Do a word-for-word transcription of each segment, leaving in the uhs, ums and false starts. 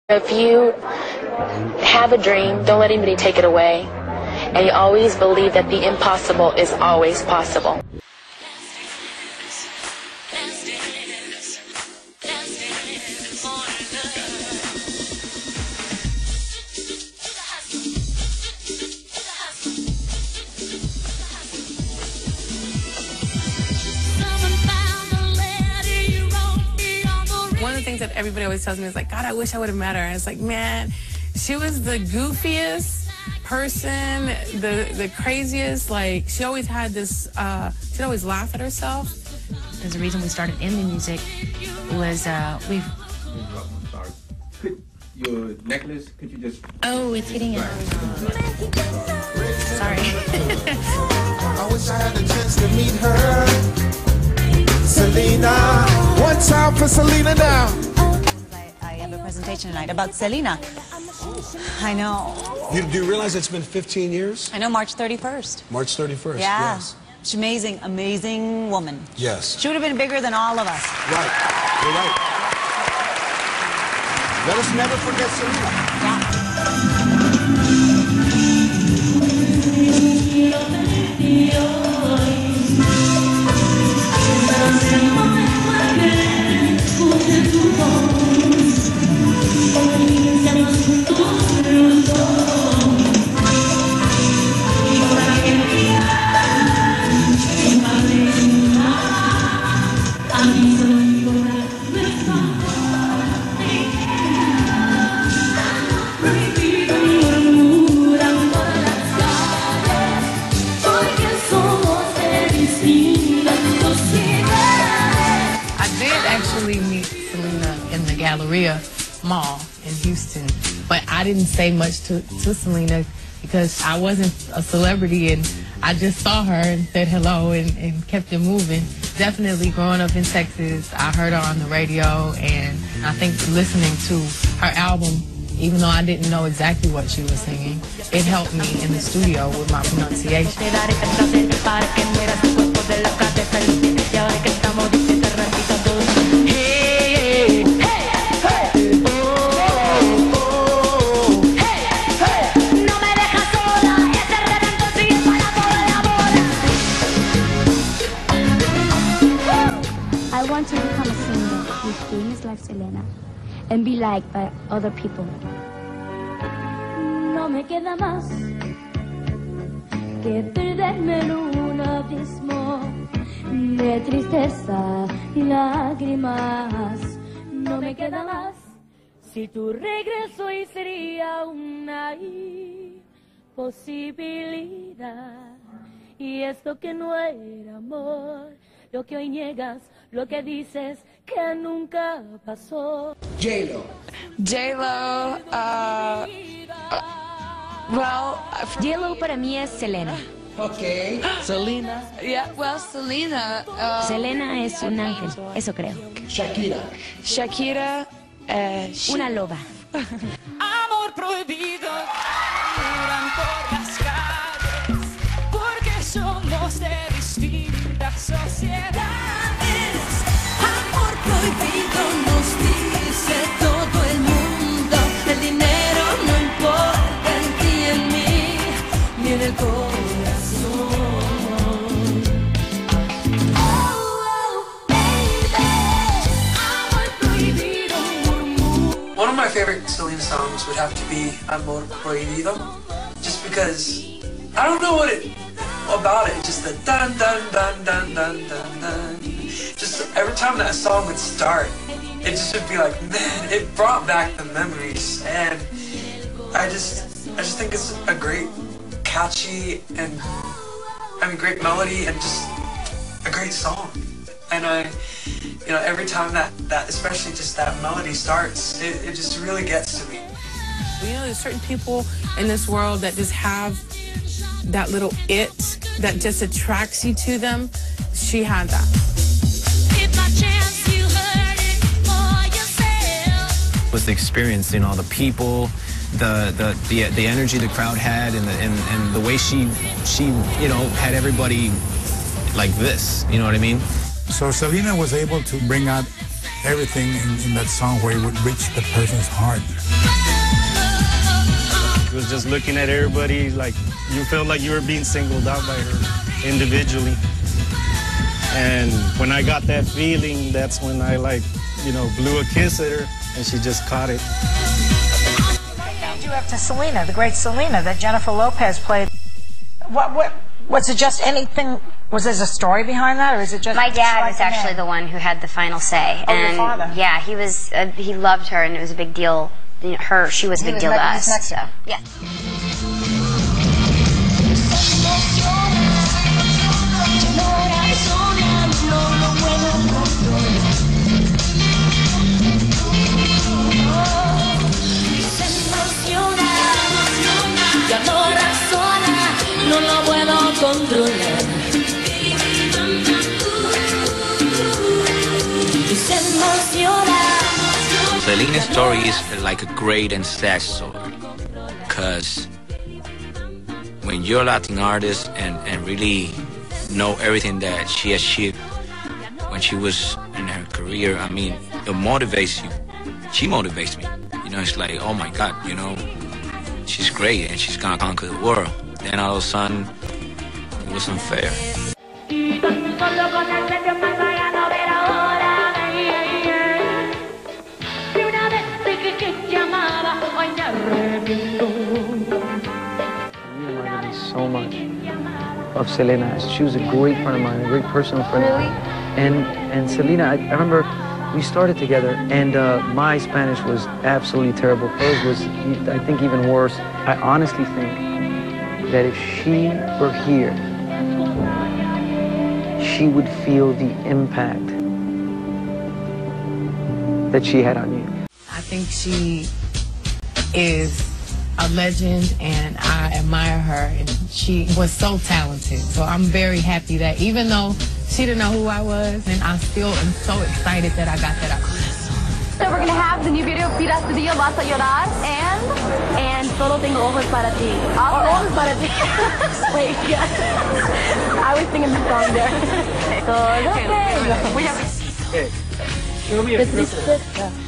If you have a dream, don't let anybody take it away. And you always believe that the impossible is always possible. One of the things that everybody always tells me is like, God, I wish I would have met her. And it's like, man, she was the goofiest person, the the craziest. Like, she always had this, uh, she'd always laugh at herself. There's a reason we started indie music was uh, we've... I'm sorry. Could your necklace, could you just... Oh, it's getting it. Sorry. I wish I had a chance to meet her. Selena. One time for Selena now. I, I have a presentation tonight about Selena. I know. You, do you realize it's been fifteen years? I know, March thirty-first. March thirty-first, Yeah. yes. She's amazing, amazing woman. Yes. She would have been bigger than all of us. Right. You're right. Let us never forget Selena. Meet Selena in the Galleria Mall in Houston, but I didn't say much to, to Selena because I wasn't a celebrity, and I just saw her and said hello and, and kept it moving. Definitely growing up in Texas, I heard her on the radio, and I think listening to her album, even though I didn't know exactly what she was singing, it helped me in the studio with my pronunciation. I want to become a singer who's famous like Selena and be liked by other people. No me queda más que perderme en un abismo de tristeza y lágrimas. No me queda más si tu regreso y sería una imposibilidad. Y esto que no era amor, lo que hoy niegas, lo que dices que nunca pasó. J-Lo. J-Lo, uh, uh, well... J-Lo para mí es Selena. Okay. Selena. Yeah, well, Selena... Uh, Selena es un ángel, eso creo. Shakira. Shakira, uh, she... Una loba. Amor prohibido duran por las calles porque somos de distintas sociedades. Amor prohibido nos dice todo el mundo. El dinero no importa en ti y en mí, ni en el corazón. Oh, oh, baby. Amor prohibido murmura. One of my favorite Selena songs would have to be Amor Prohibido, just because I don't know what it about it, just the dun dun dun dun dun dun dun. Just every time that song would start, it just would be like, man, it brought back the memories, and I just, I just think it's a great, catchy, and I mean, great melody, and just a great song. And I, you know, every time that, that especially just that melody starts, it, it just really gets to me. You know, there's certain people in this world that just have that little it that just attracts you to them. She had that. Was the experience, you know, the people, the the the, the energy the crowd had, and the and, and the way she she you know had everybody like this. You know what I mean? So Selena was able to bring out everything in, in that song where it would reach the person's heart. It was just looking at everybody like you felt like you were being singled out by her individually. And when I got that feeling, that's when I like, you know, blew a kiss at her and she just caught it. You have to Selena, the great Selena that Jennifer Lopez played. What, what, was it just anything, was there a story behind that or is it just... My dad was actually the one who had the final say. Oh, and your father? Yeah, he was, uh, he loved her and it was a big deal. You know, her, she was a He big was deal to next- us. he's next So, to- yeah. Ya no razona, no lo puedo controlar. Y se emociona. Selena's story is like a great and sad story, because when you're a Latin artist and, and really know everything that she achieved when she was in her career, I mean, it motivates you. She motivates me. You know, it's like, oh my God, you know, she's great and she's gonna conquer the world. Then all of a sudden, it was unfair. You reminded me so much of Selena. She was a great friend of mine, a great personal friend of mine. And, and Selena, I, I remember we started together, and uh, my Spanish was absolutely terrible. Hers was, I think, even worse. I honestly think that if she were here, she would feel the impact that she had on you. I think she is a legend, and I admire her, and she was so talented. So I'm very happy that even though she didn't know who I was, and I still am so excited that I got that opportunity. So we're gonna have the new video, Pidas tu Día Vas a Llorar, and and Solo Tengo Ojos Para Ti. Or Ojos Para Ti. Wait, yeah. I was singing the song there. Solo tengo. We have. Okay. Show me a triplet.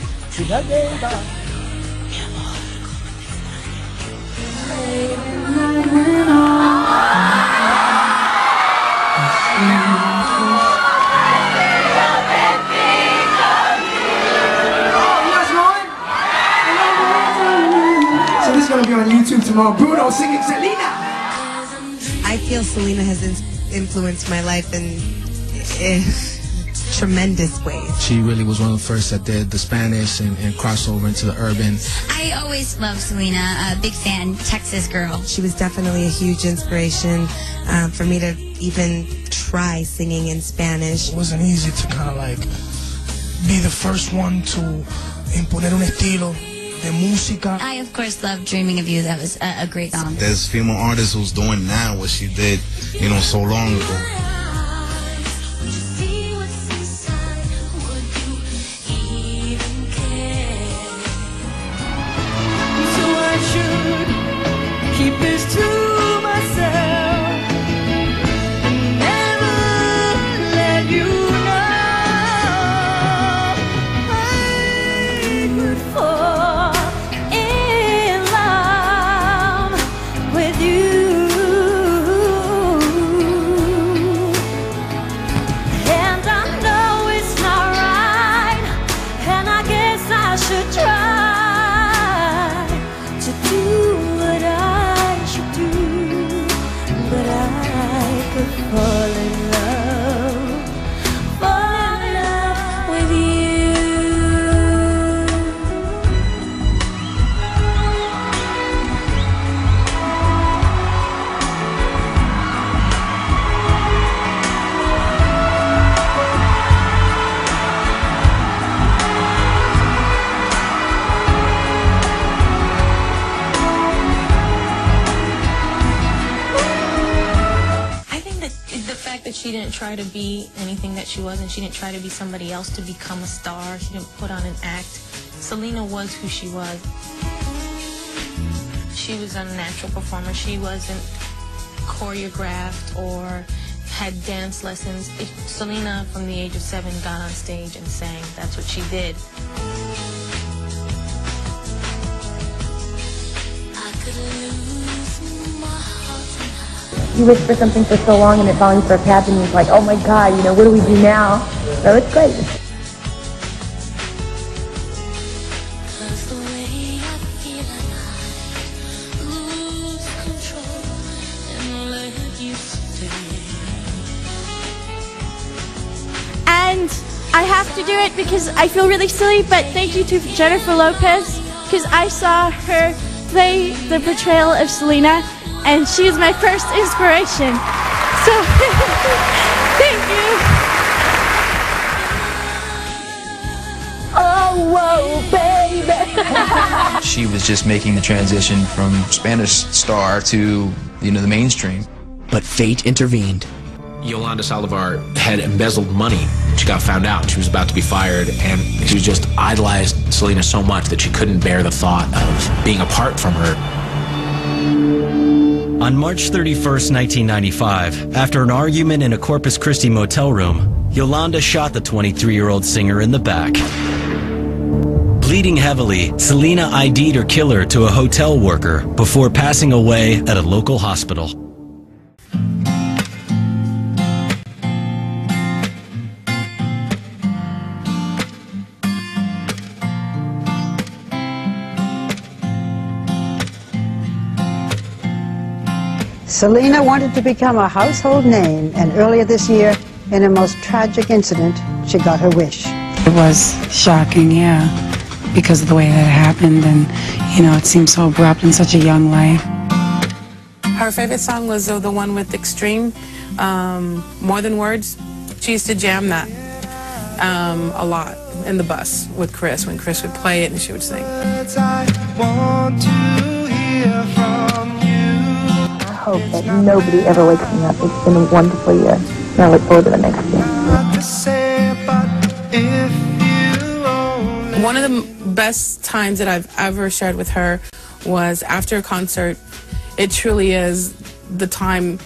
So this is going to be on YouTube tomorrow. Bruno singing Selena. I feel Selena has in influenced my life in, in tremendous ways. She really was one of the first that did the Spanish and, and crossover into the urban. I always loved Selena, a big fan, Texas girl. She was definitely a huge inspiration um, for me to even try singing in Spanish. It wasn't easy to kind of like be the first one to imponer un estilo de música. I, of course, love Dreaming of You. That was a, a great song. There's female artists who's doing now what she did, you know, so long ago. Keep this to myself and never let you know I could fall in love with you. And I know it's not right, and I guess I should try to do what I fall in love, fall in love with you. That she didn't try to be anything that she wasn't. She didn't try to be somebody else to become a star. She didn't put on an act. Selena was who she was. She was a natural performer. She wasn't choreographed or had dance lessons. If Selena, from the age of seven, got on stage and sang. That's what she did. You wish for something for so long and it finally starts happening. It's like, oh my God, you know, what do we do now? So it's great. And I have to do it because I feel really silly, but thank you to Jennifer Lopez, because I saw her play the portrayal of Selena, and she was my first inspiration. So, thank you. Oh, whoa, baby. She was just making the transition from Spanish star to, you know, the mainstream. But fate intervened. Yolanda Saldivar had embezzled money. She got found out. She was about to be fired, and she just idolized Selena so much that she couldn't bear the thought of being apart from her. On March thirty-first, nineteen ninety-five, after an argument in a Corpus Christi motel room, Yolanda shot the twenty-three-year-old singer in the back. Bleeding heavily, Selena I D'd her killer to a hotel worker before passing away at a local hospital. Selena wanted to become a household name, and earlier this year, in a most tragic incident, she got her wish. It was shocking, yeah, because of the way that it happened, and, you know, it seemed so abrupt in such a young life. Her favorite song was uh, the one with Extreme, um, More Than Words. She used to jam that um, a lot in the bus with Chris, when Chris would play it and she would sing. I want to hear from I hope that nobody ever wakes me up. It's been a wonderful year, and I look forward to the next year. One of the best times that I've ever shared with her was after a concert. It truly is the time,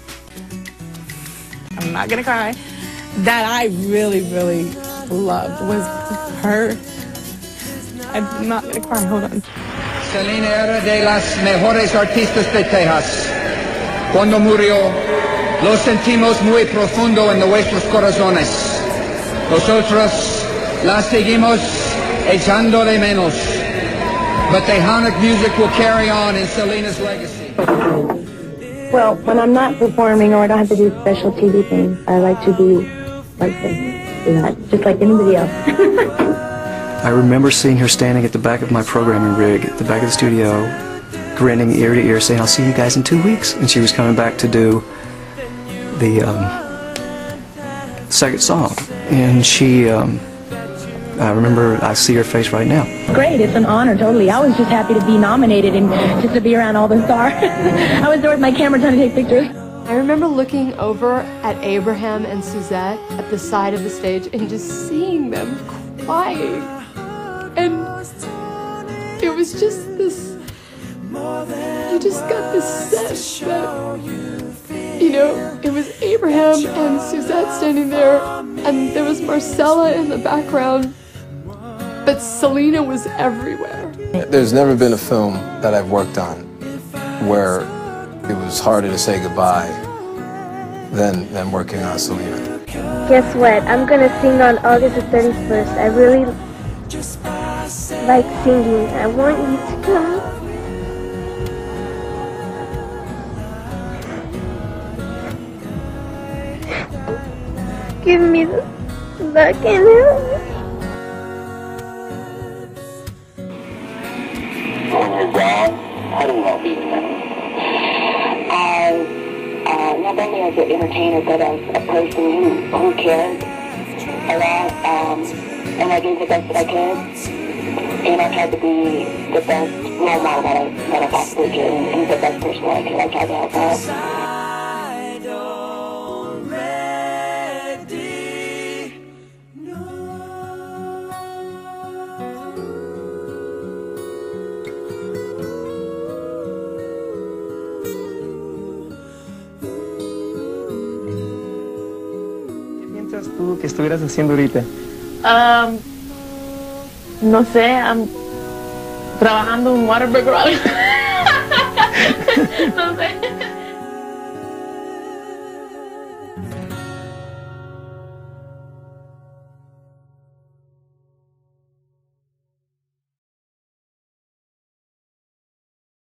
I'm not gonna cry, that I really, really loved was her. I'm not gonna cry, hold on. Selena era de las mejores artistas de Texas. Cuando murió, lo sentimos muy profundo en nuestros corazones. Nosotros la seguimos echando de menos. But Tejanic music will carry on in Selena's legacy. Well, when I'm not performing or I don't have to do special T V things, I like to be like this, you know, just like anybody else. I remember seeing her standing at the back of my programming rig, at the back of the studio, grinning ear to ear, saying, "I'll see you guys in two weeks." And she was coming back to do the um, second song. And she, um, I remember, I see her face right now. Great, it's an honor, totally. I was just happy to be nominated and just to be around all the stars. I was there with my camera trying to take pictures. I remember looking over at Abraham and Suzette at the side of the stage and just seeing them crying. And it was just this, you just got this sense that, you know, it was Abraham and Suzette standing there, and there was Marcella in the background, but Selena was everywhere. There's never been a film that I've worked on where it was harder to say goodbye than, than working on Selena. Guess what? I'm gonna sing on August the thirty-first. I really like singing. I want you to come. Give me the luck and help me. When you're gone, how do you want to be remembered? As, uh, not only as an entertainer, but as a person who, who cared a lot, um, and I gave the best that I could, and I tried to be the best role model that I, that I possibly could, and be the best person that I could. I tried to help out. tú que estuvieras haciendo ahorita? Um, no sé, I'm trabajando en Waterbury. No sé.